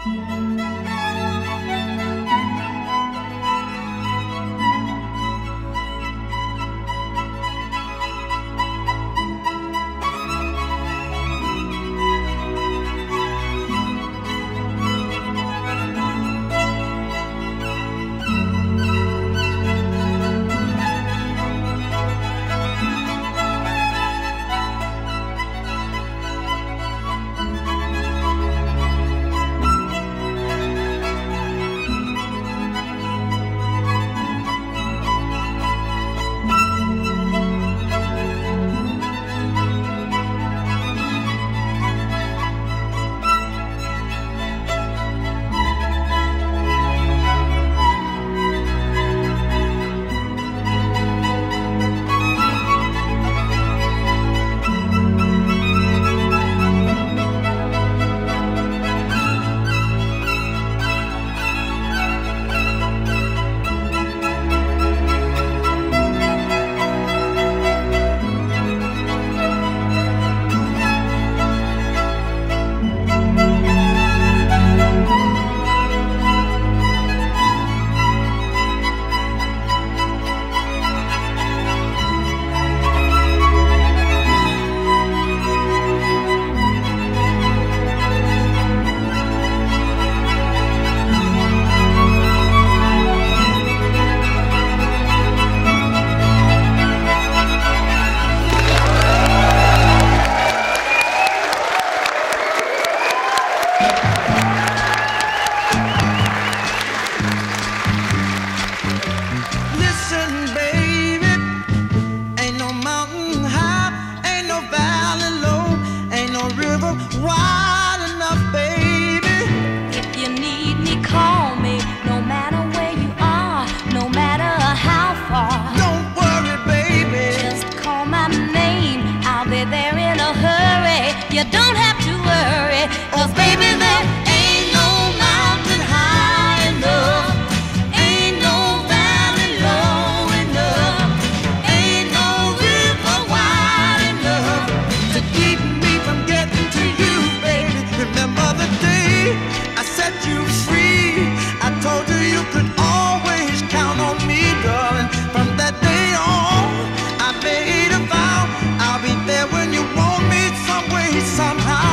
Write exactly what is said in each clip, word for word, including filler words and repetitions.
You don't have to worry, 'cause baby, there ain't no mountain high enough, ain't no valley low enough, ain't no river wide enough to keep me from getting to you, baby. Remember the day I set you free, I told you you could always count on me, darling. From that day on, I made a vow, I'll be there when you want me some way, somehow.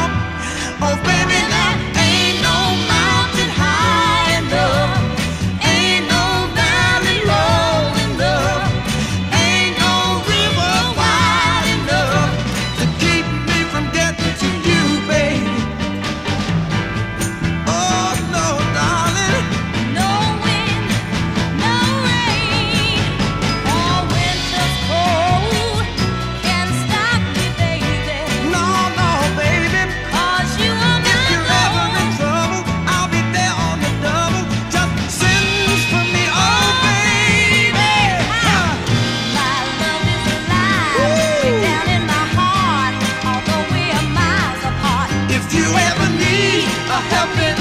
Oh baby, there ain't no mountain high enough, ain't no valley low enough, ain't no river wide enough to keep me from getting to you, baby. Oh no, darling. No wind, no rain, or winter's cold can stop me, baby. No, no, baby. 'Cause you are If my you're ever in love. trouble, I'll be there on the double. Just send for me, oh baby. Uh. My love is alive, way down in my heart, although we are miles apart. If you ever need a helping